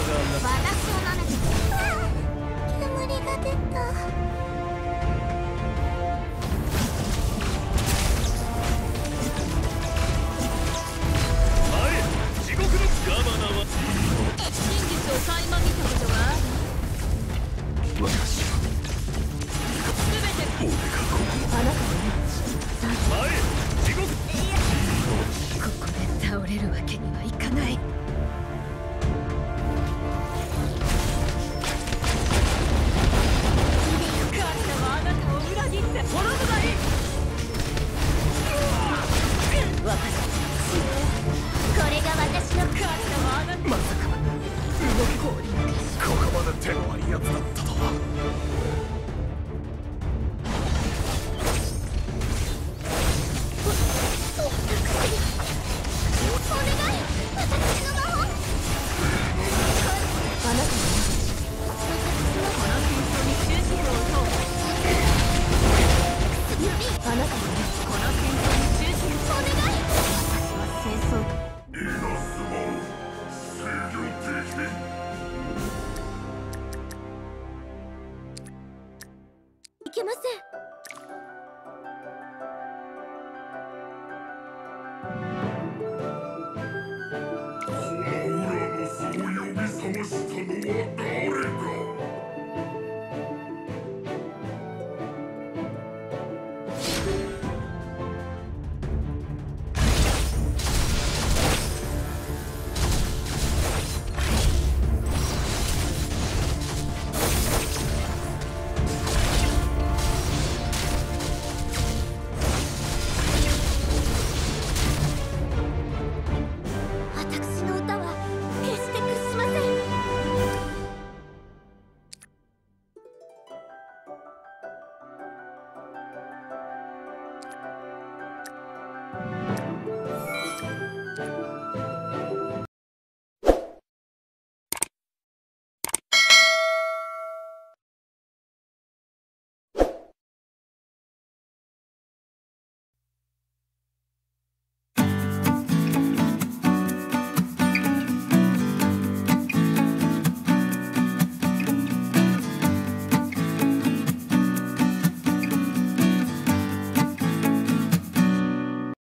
私を舐めて煙が出た。 地獄のガバナは真実を垣間見たことがある。 私は全て俺があなたの前地獄ここで倒れるわけにはいかない。 神様あなたを裏切って滅ぶがいい。 私これが私の神様あなたまさか動きここまで手の悪いやつだったとは。 お願い、私の魔法。あなたのこの戦争に終止符を打とう。 指、あなたのこの戦争に終止符。 お願い。私は戦争いけません。 このウラノスを呼び覚ましたのは誰